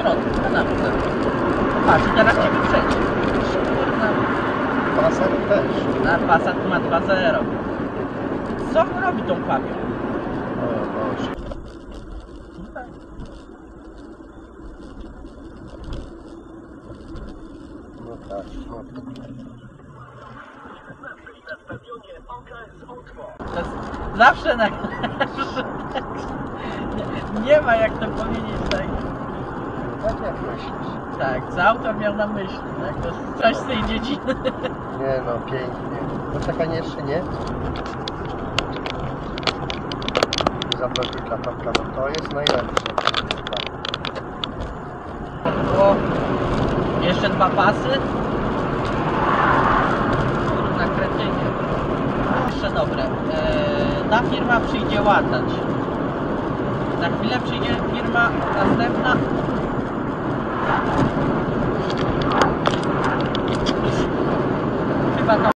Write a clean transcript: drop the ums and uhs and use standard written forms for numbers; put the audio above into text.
środku, kanapce. Patrz, teraz cię wyprzedzi. Passat też. Na Passat ma 2.0. Co on robi tą papią? O Boże. No tak, no tak. To jest zawsze na... nie ma jak to powiedzieć tak. Tak jak myślisz? Tak, co autor miał na myśli, tak? To jest coś z tej dziedziny. Nie no, pięknie. Poczekaj, jeszcze nie. Zapraszam klapawka, no to jest najlepsze. O, jeszcze 2 pasy. Na kretynie. Jeszcze dobre. Ta firma przyjdzie łatać. Za chwilę przyjdzie firma następna,